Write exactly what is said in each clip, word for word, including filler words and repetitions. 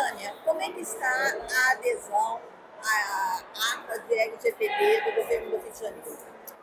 Sânia, como é que está a adesão à ata de L G P D do governo do Rio de Janeiro?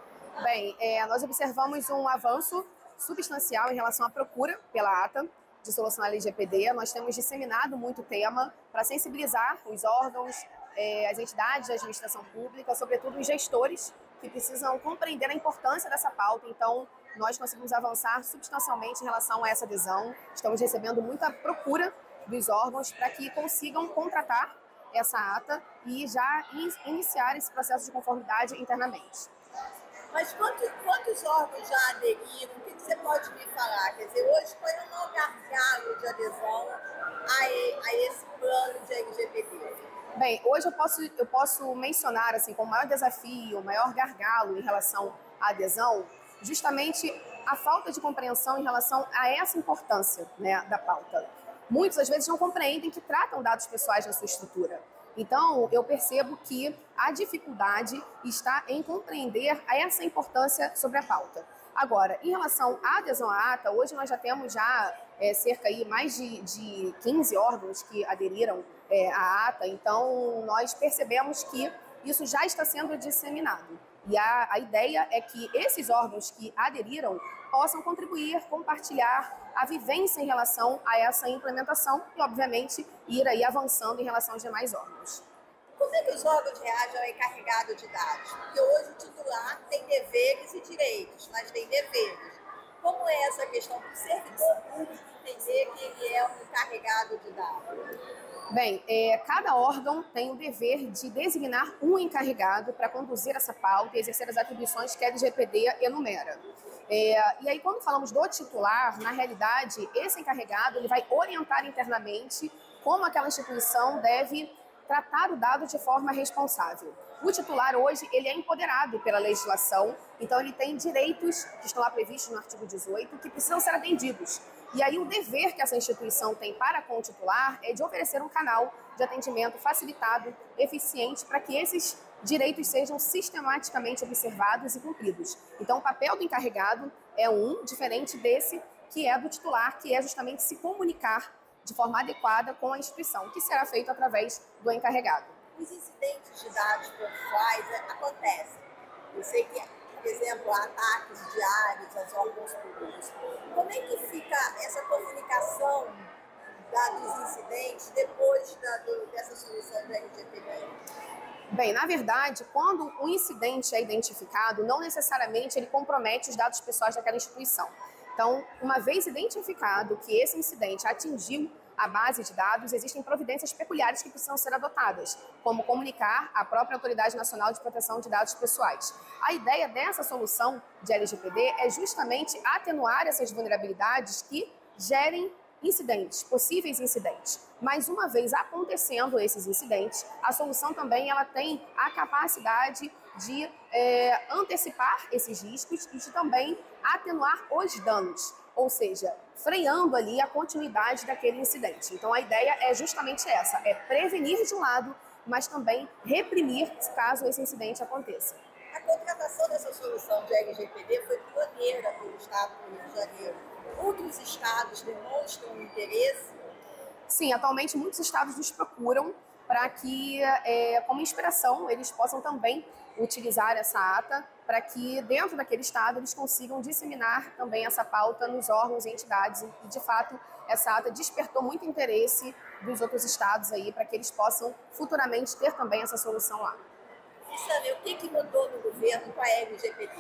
Bem, é, nós observamos um avanço substancial em relação à procura pela ata de solução L G P D. Nós temos disseminado muito o tema para sensibilizar os órgãos, é, as entidades da administração pública, sobretudo os gestores, que precisam compreender a importância dessa pauta. Então, nós conseguimos avançar substancialmente em relação a essa adesão. Estamos recebendo muita procura dos órgãos para que consigam contratar essa ata e já iniciar esse processo de conformidade internamente. Mas quantos, quantos órgãos já aderiram? O que você pode me falar? Quer dizer, hoje foi um maior gargalo de adesão a, a esse plano de L G P D. Bem, hoje eu posso, eu posso mencionar assim, como o maior desafio, o maior gargalo em relação à adesão, justamente a falta de compreensão em relação a essa importância, né, da pauta. Muitos, às vezes, não compreendem que tratam dados pessoais na sua estrutura. Então, eu percebo que a dificuldade está em compreender essa importância sobre a pauta. Agora, em relação à adesão à ata, hoje nós já temos já é, cerca de mais de, de quinze órgãos que aderiram é, à ata, então nós percebemos que isso já está sendo disseminado. E a, a ideia é que esses órgãos que aderiram possam contribuir, compartilhar a vivência em relação a essa implementação e, obviamente, ir aí avançando em relação aos demais órgãos. Como é que os órgãos reagem ao encarregado de dados? Porque hoje o titular tem deveres e direitos, mas tem deveres. Como é essa questão do servidor público entender que ele é um encarregado de dados? Bem, é, cada órgão tem o dever de designar um encarregado para conduzir essa pauta e exercer as atribuições que a L G P D enumera. É, e aí, quando falamos do titular, na realidade, esse encarregado ele vai orientar internamente como aquela instituição deve tratar o dado de forma responsável. O titular hoje ele é empoderado pela legislação, então ele tem direitos que estão lá previstos no artigo dezoito que precisam ser atendidos. E aí o dever que essa instituição tem para com o titular é de oferecer um canal de atendimento facilitado, eficiente, para que esses direitos sejam sistematicamente observados e cumpridos. Então o papel do encarregado é um, diferente desse que é do titular, que é justamente se comunicar de forma adequada com a instituição, que será feito através do encarregado. Os incidentes de dados pessoais acontecem. Eu sei que, por exemplo, há ataques diários aos órgãos públicos. Como é que fica essa comunicação da, dos incidentes depois da, do, dessa solução da L G P D? Bem, na verdade, quando um incidente é identificado, não necessariamente ele compromete os dados pessoais daquela instituição. Então, uma vez identificado que esse incidente atingiu a base de dados, existem providências peculiares que precisam ser adotadas, como comunicar à própria Autoridade Nacional de Proteção de Dados Pessoais. A ideia dessa solução de L G P D é justamente atenuar essas vulnerabilidades que gerem incidentes, possíveis incidentes. Mas uma vez acontecendo esses incidentes, a solução também ela tem a capacidade de é, antecipar esses riscos e de também atenuar os danos, ou seja, freando ali a continuidade daquele incidente. Então a ideia é justamente essa, é prevenir de um lado, mas também reprimir caso esse incidente aconteça. A contratação dessa solução de L G P D foi pioneira pelo Estado do Rio de Janeiro. Outros estados demonstram interesse? Sim, atualmente muitos estados nos procuram para que, é, como inspiração, eles possam também utilizar essa ata para que, dentro daquele estado, eles consigam disseminar também essa pauta nos órgãos e entidades. E, de fato, essa ata despertou muito interesse dos outros estados aí para que eles possam futuramente ter também essa solução lá. E, Sânia, o que, que mudou no governo com a L G P D?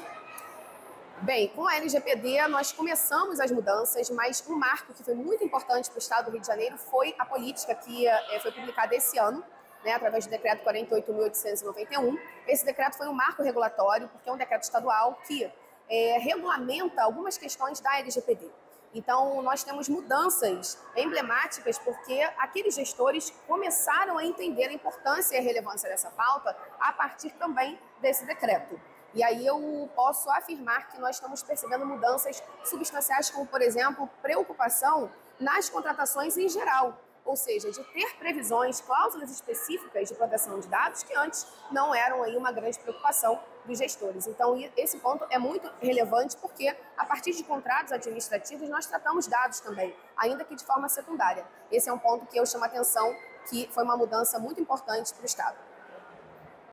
Bem, com a L G P D nós começamos as mudanças, mas um marco que foi muito importante para o Estado do Rio de Janeiro foi a política que é, foi publicada esse ano, né, através do decreto quarenta e oito mil oitocentos e noventa e um. Esse decreto foi um marco regulatório, porque é um decreto estadual que é, regulamenta algumas questões da L G P D. Então, nós temos mudanças emblemáticas porque aqueles gestores começaram a entender a importância e a relevância dessa pauta a partir também desse decreto. E aí eu posso afirmar que nós estamos percebendo mudanças substanciais, como, por exemplo, preocupação nas contratações em geral. Ou seja, de ter previsões, cláusulas específicas de proteção de dados que antes não eram aí uma grande preocupação dos gestores. Então, esse ponto é muito relevante porque, a partir de contratos administrativos, nós tratamos dados também, ainda que de forma secundária. Esse é um ponto que eu chamo a atenção que foi uma mudança muito importante para o Estado.